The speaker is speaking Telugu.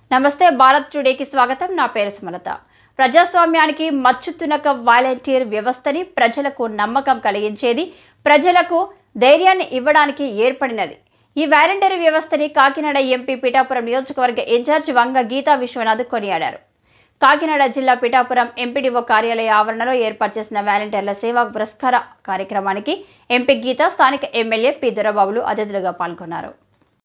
నమస్తే భారత్ టుడేకి స్వాగతం. నా పేరు సుమలత. ప్రజాస్వామ్యానికి మచ్చుతునక వాలంటీర్ వ్యవస్థని ప్రజలకు నమ్మకం కలిగించేది, ప్రజలకు ధైర్యాన్ని ఇవ్వడానికి ఏర్పడినది. ఈ వాలంటీర్ వ్యవస్థని కాకినాడ ఎంపీ పిఠాపురం నియోజకవర్గ ఇన్ఛార్జ్ వంగ గీతా విశ్వనాథ్ కొనియాడారు. కాకినాడ జిల్లా పిఠాపురం ఎంపీడీఓ కార్యాలయ ఆవరణలో ఏర్పాటు చేసిన వాలంటీర్ల సేవా పురస్కార కార్యక్రమానికి ఎంపీ గీత, స్థానిక ఎమ్మెల్యే పి 𝗍బాబులు అతిథులుగా పాల్గొన్నారు.